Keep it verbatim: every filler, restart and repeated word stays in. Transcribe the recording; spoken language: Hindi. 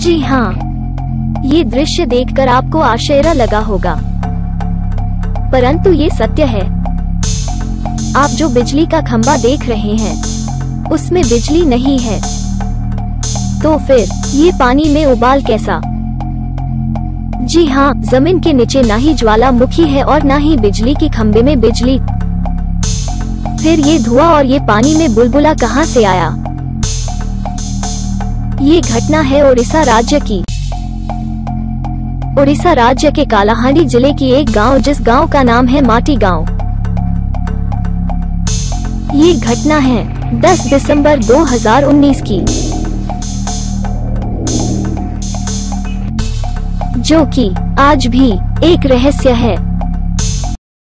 जी हाँ, ये दृश्य देखकर आपको आश्चर्य लगा होगा, परंतु ये सत्य है। आप जो बिजली का खंभा देख रहे हैं, उसमें बिजली नहीं है, तो फिर ये पानी में उबाल कैसा? जी हाँ, जमीन के नीचे ना ही ज्वालामुखी है और ना ही बिजली के खंभे में बिजली। फिर ये धुआं और ये पानी में बुलबुला कहाँ से आया? ये घटना है उड़ीसा राज्य की। उड़ीसा राज्य के कालाहांडी जिले की एक गांव, जिस गांव का नाम है माटी गांव। ये घटना है दस दिसंबर दो हज़ार उन्नीस की, जो कि आज भी एक रहस्य है।